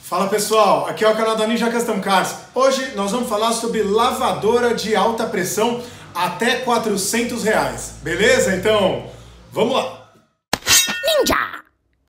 Fala pessoal, aqui é o canal da Ninja Custom Cars. Hoje nós vamos falar sobre lavadora de alta pressão até R$400, beleza? Então, vamos lá! Ninja!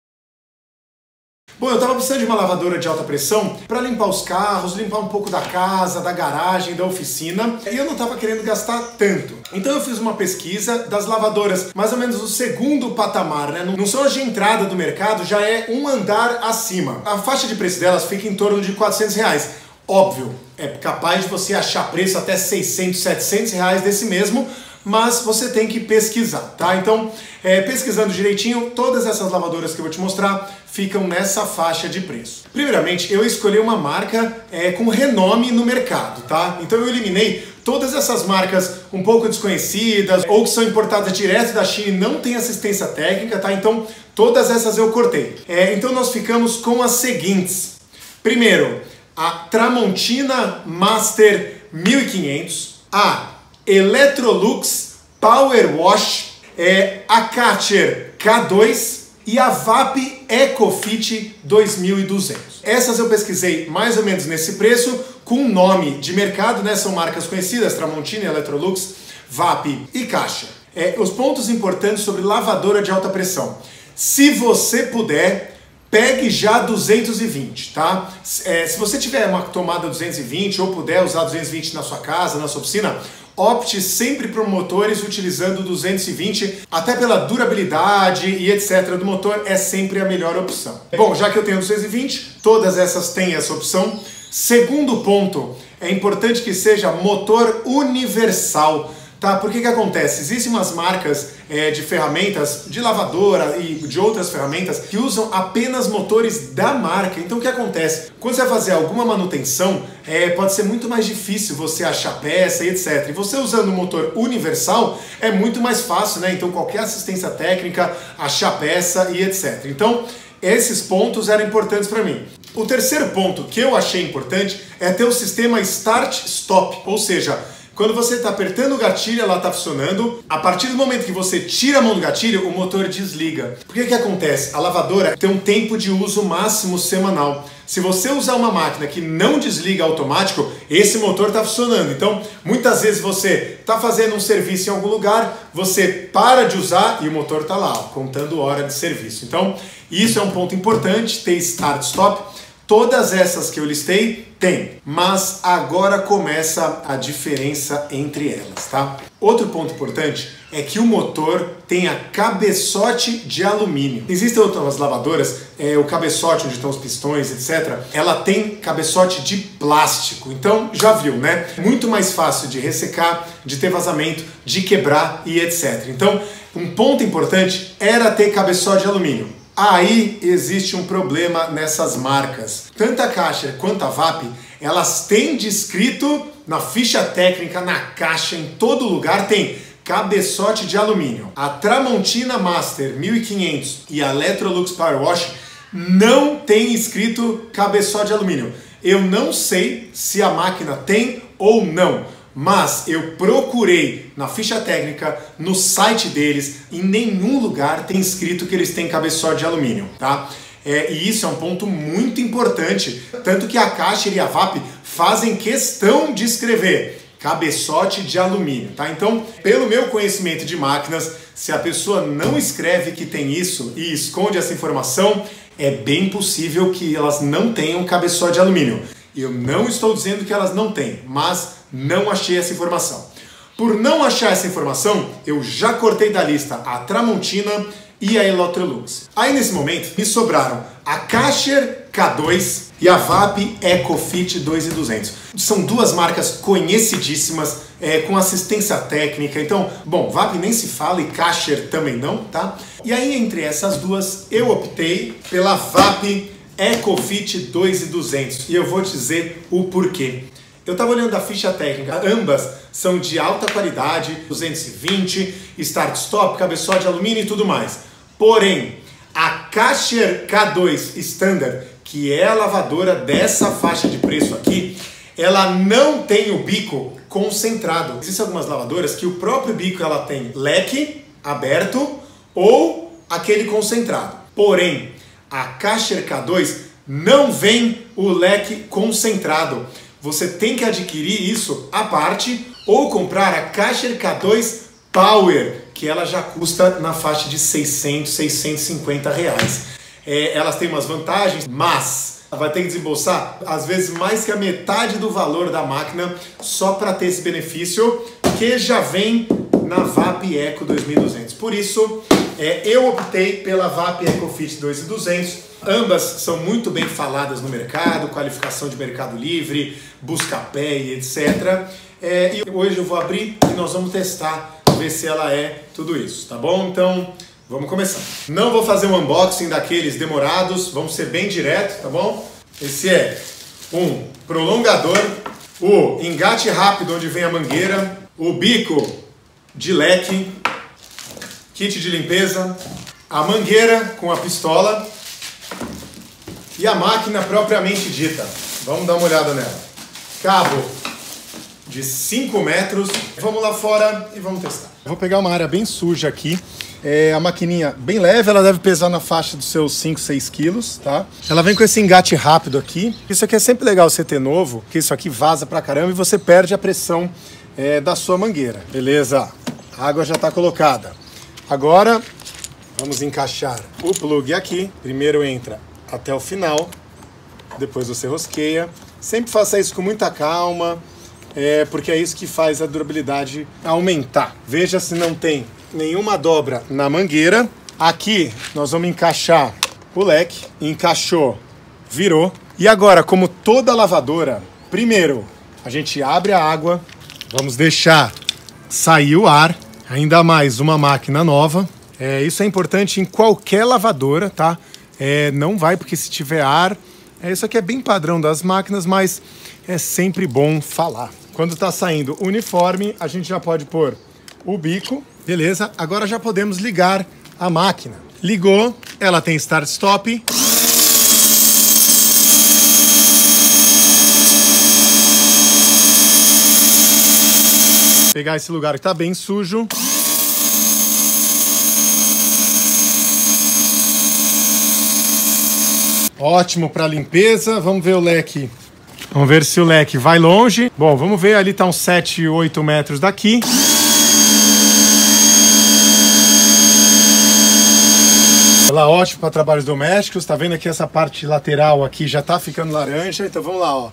Bom, eu tava precisando de uma lavadora de alta pressão para limpar os carros, limpar um pouco da casa, da garagem, da oficina, e eu não tava querendo gastar tanto. Então eu fiz uma pesquisa das lavadoras, mais ou menos o segundo patamar, né? Não são as de entrada do mercado, já é um andar acima. A faixa de preço delas fica em torno de R$400. Óbvio, é capaz de você achar preço até R$600, R$700 desse mesmo, mas você tem que pesquisar, tá? Então, pesquisando direitinho, todas essas lavadoras que eu vou te mostrar ficam nessa faixa de preço. Primeiramente, eu escolhi uma marca com renome no mercado, tá? Então eu eliminei todas essas marcas um pouco desconhecidas ou que são importadas direto da China e não tem assistência técnica, tá? Então, todas essas eu cortei. Então nós ficamos com as seguintes. Primeiro, a Tramontina Master 1500, a Electrolux Power Wash, a Karcher K2 e a VAP EcoFit 2200. Essas eu pesquisei mais ou menos nesse preço, com nome de mercado, né? São marcas conhecidas, Tramontina, Electrolux, VAP e Karcher. Os pontos importantes sobre lavadora de alta pressão. Se você puder, pegue já 220, tá? Se você tiver uma tomada 220 ou puder usar 220 na sua casa, na sua oficina, opte sempre por motores utilizando 220, até pela durabilidade e etc. do motor, é sempre a melhor opção. Bom, já que eu tenho 220, todas essas têm essa opção. Segundo ponto, é importante que seja motor universal, tá? Porque que acontece? Existem umas marcas de ferramentas, de lavadora e de outras ferramentas que usam apenas motores da marca. Então o que acontece? Quando você vai fazer alguma manutenção, pode ser muito mais difícil você achar peça e etc. E você usando o motor universal é muito mais fácil, né? Então qualquer assistência técnica, achar peça e etc. Então esses pontos eram importantes para mim. O terceiro ponto que eu achei importante é ter o sistema Start-Stop, ou seja, quando você está apertando o gatilho, ela está funcionando. A partir do momento que você tira a mão do gatilho, o motor desliga. Por que acontece? A lavadora tem um tempo de uso máximo semanal. Se você usar uma máquina que não desliga automático, esse motor está funcionando. Então, muitas vezes você está fazendo um serviço em algum lugar, você para de usar e o motor está lá, contando hora de serviço. Então, isso é um ponto importante, ter Start-Stop. Todas essas que eu listei tem, mas agora começa a diferença entre elas, tá? Outro ponto importante é que o motor tenha cabeçote de alumínio. Existem outras lavadoras, o cabeçote onde estão os pistões, etc. Ela tem cabeçote de plástico, então já viu, né? Muito mais fácil de ressecar, de ter vazamento, de quebrar e etc. Então, um ponto importante era ter cabeçote de alumínio. Aí existe um problema nessas marcas. Tanto a Karcher quanto a VAP, elas têm descrito na ficha técnica, na caixa, em todo lugar tem cabeçote de alumínio. A Tramontina Master 1500 e a Electrolux Power Wash não tem escrito cabeçote de alumínio. Eu não sei se a máquina tem ou não, mas eu procurei na ficha técnica, no site deles, em nenhum lugar tem escrito que eles têm cabeçote de alumínio, tá? E isso é um ponto muito importante, tanto que a Karcher e a VAP fazem questão de escrever cabeçote de alumínio, tá? Então, pelo meu conhecimento de máquinas, se a pessoa não escreve que tem isso e esconde essa informação, é bem possível que elas não tenham cabeçote de alumínio. Eu não estou dizendo que elas não têm, mas não achei essa informação. Por não achar essa informação, eu já cortei da lista a Tramontina e a Electrolux. Aí nesse momento me sobraram a Karcher K2 e a VAP EcoFit 2200. São duas marcas conhecidíssimas, com assistência técnica. Então, bom, VAP nem se fala e Karcher também não, tá? E aí entre essas duas eu optei pela VAP EcoFit 2200 e eu vou te dizer o porquê. Eu estava olhando a ficha técnica, ambas são de alta qualidade, 220, Start-Stop, cabeçote de alumínio e tudo mais. Porém, a Karcher K2 Standard, que é a lavadora dessa faixa de preço aqui, ela não tem o bico concentrado. Existem algumas lavadoras que o próprio bico ela tem leque aberto ou aquele concentrado. Porém, a Karcher K2 não vem o leque concentrado. Você tem que adquirir isso à parte ou comprar a Karcher K2 Power, que ela já custa na faixa de 600, 650 reais. Elas têm umas vantagens, mas vai ter que desembolsar às vezes mais que a metade do valor da máquina só para ter esse benefício, que já vem na VAP Eco 2200. Por isso, eu optei pela VAP EcoFit 2200. Ambas são muito bem faladas no mercado, qualificação de Mercado Livre, Buscapé e etc. E hoje eu vou abrir e nós vamos testar, ver se ela é tudo isso, tá bom? Então, vamos começar. Não vou fazer um unboxing daqueles demorados, vamos ser bem direto, tá bom? Esse é um prolongador, o engate rápido onde vem a mangueira, o bico de leque, kit de limpeza, a mangueira com a pistola e a máquina propriamente dita. Vamos dar uma olhada nela. Cabo de 5 metros. Vamos lá fora e vamos testar. Vou pegar uma área bem suja aqui. A maquininha bem leve, ela deve pesar na faixa dos seus 5, 6 quilos, tá? Ela vem com esse engate rápido aqui. Isso aqui é sempre legal você ter novo, porque isso aqui vaza pra caramba e você perde a pressão da sua mangueira. Beleza, a água já tá colocada. Agora, vamos encaixar o plug aqui. Primeiro entra até o final, depois você rosqueia. Sempre faça isso com muita calma, porque é isso que faz a durabilidade aumentar. Veja se não tem nenhuma dobra na mangueira. Aqui nós vamos encaixar o leque. Encaixou, virou. E agora, como toda lavadora, primeiro a gente abre a água, vamos deixar sair o ar, ainda mais uma máquina nova. Isso é importante em qualquer lavadora, tá? Não vai, porque se tiver ar, isso aqui é bem padrão das máquinas, mas é sempre bom falar. Quando está saindo uniforme, a gente já pode pôr o bico. Beleza, agora já podemos ligar a máquina. Ligou, ela tem start-stop. Pegar esse lugar que está bem sujo. Ótimo para limpeza. Vamos ver o leque. Vamos ver se o leque vai longe. Bom, vamos ver. Ali está uns 7, 8 metros daqui. Ela é ótima para trabalhos domésticos. Tá vendo aqui essa parte lateral aqui já tá ficando laranja. Então vamos lá, ó.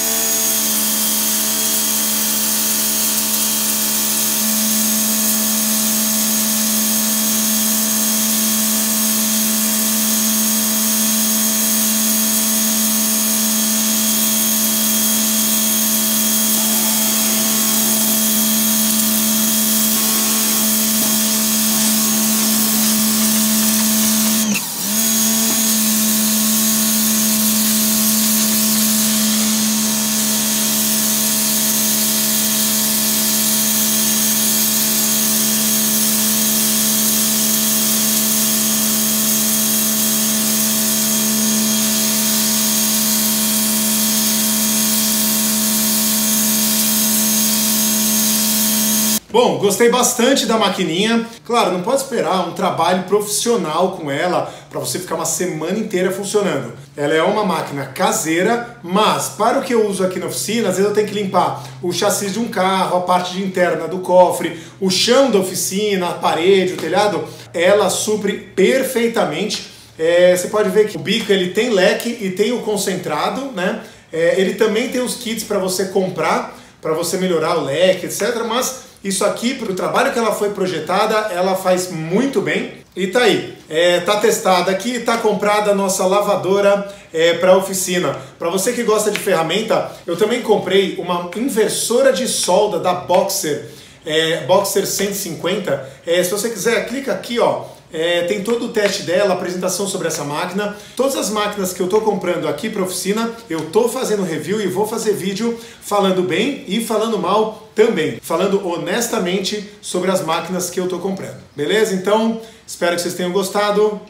Bom, gostei bastante da maquininha. Claro, não pode esperar um trabalho profissional com ela para você ficar uma semana inteira funcionando. Ela é uma máquina caseira, mas para o que eu uso aqui na oficina, às vezes eu tenho que limpar o chassi de um carro, a parte interna do cofre, o chão da oficina, a parede, o telhado. Ela supre perfeitamente. Você pode ver que o bico ele tem leque e tem o concentrado, né? Ele também tem os kits para você comprar, para você melhorar o leque, etc. Mas isso aqui, para o trabalho que ela foi projetada, ela faz muito bem. E tá aí, tá testada aqui, tá comprada a nossa lavadora para oficina. Para você que gosta de ferramenta, eu também comprei uma inversora de solda da Boxer, Boxer 150. Se você quiser, clica aqui, ó. Tem todo o teste dela, apresentação sobre essa máquina. Todas as máquinas que eu estou comprando aqui para oficina, eu estou fazendo review e vou fazer vídeo falando bem e falando mal também. Falando honestamente sobre as máquinas que eu estou comprando. Beleza? Então, espero que vocês tenham gostado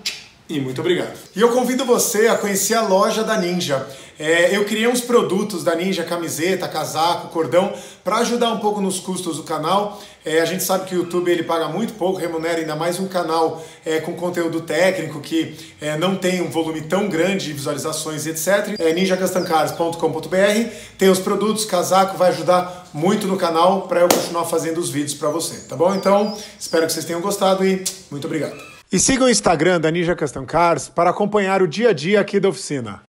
E muito obrigado. E eu convido você a conhecer a loja da Ninja. Eu criei uns produtos da Ninja, camiseta, casaco, cordão, para ajudar um pouco nos custos do canal. A gente sabe que o YouTube ele paga muito pouco, remunera ainda mais um canal com conteúdo técnico que não tem um volume tão grande de visualizações, etc. ninjacustoncars.com.br, tem os produtos, casaco, vai ajudar muito no canal para eu continuar fazendo os vídeos para você, tá bom? Então, espero que vocês tenham gostado e muito obrigado. E siga o Instagram da Ninja Custom Cars para acompanhar o dia a dia aqui da oficina.